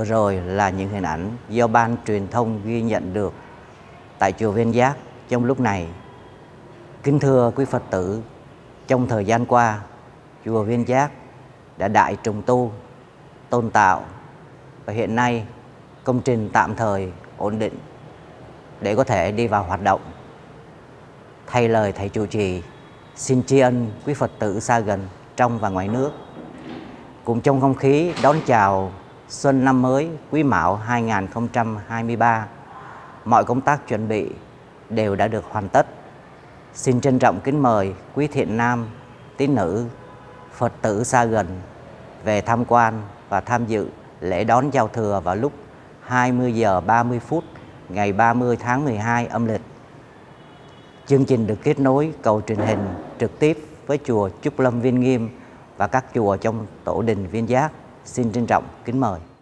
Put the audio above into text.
Vừa rồi là những hình ảnh do ban truyền thông ghi nhận được tại chùa Viên Giác trong lúc này. Kính thưa quý Phật tử, trong thời gian qua, chùa Viên Giác đã đại trùng tu, tôn tạo và hiện nay công trình tạm thời ổn định để có thể đi vào hoạt động. Thay lời thầy trụ trì, xin tri ân quý Phật tử xa gần trong và ngoài nước. Cùng trong không khí đón chào xuân năm mới Quý Mão 2023, mọi công tác chuẩn bị đều đã được hoàn tất. Xin trân trọng kính mời quý thiện nam, tín nữ, Phật tử xa gần về tham quan và tham dự lễ đón giao thừa vào lúc 20 giờ 30 phút ngày 30 tháng 12 âm lịch. Chương trình được kết nối cầu truyền hình trực tiếp với chùa Trúc Lâm Viên Nghiêm và các chùa trong tổ đình Viên Giác. Xin trân trọng kính mời.